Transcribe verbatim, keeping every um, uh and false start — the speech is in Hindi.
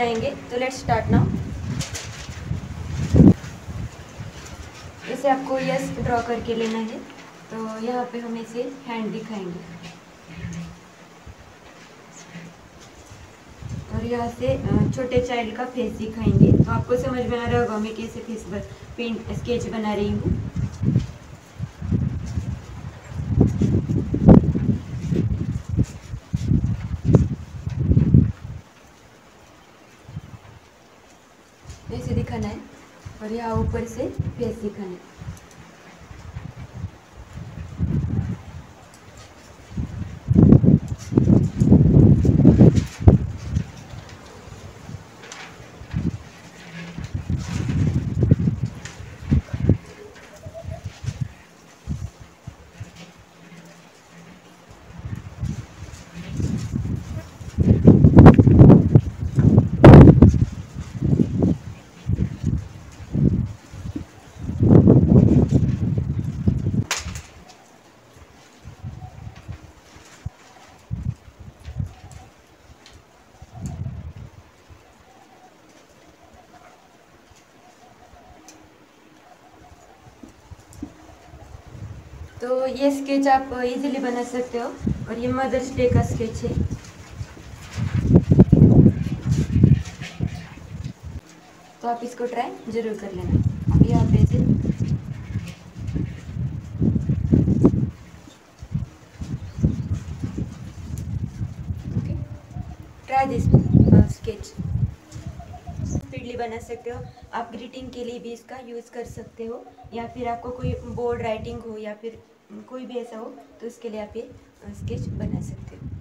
बनाएंगे। तो लेट्स स्टार्ट नाउ। इसे आपको यस ड्रॉ करके लेना है। तो यहाँ पे हम इसे हैंड दिखाएंगे और यहाँ से छोटे चाइल्ड का फेस दिखाएंगे। तो आपको समझ में आ रहा होगा मैं कैसे फेस पेंट स्केच बना रही हूँ। ऐसे दिखाना है और यहाँ ऊपर से फेस दिखाना है। तो ये स्केच आप इजीली बना सकते हो और ये मदर्स डे का स्केच है। तो आप इसको ट्राई जरूर कर लेना। अब यहाँ पे से okay, try this sketch. Speedily बना सकते हो आप। ग्रीटिंग के लिए भी इसका यूज़ कर सकते हो, या फिर आपको कोई बोर्ड राइटिंग हो या फिर कोई भी ऐसा हो तो उसके लिए आप ये स्केच बना सकते हो।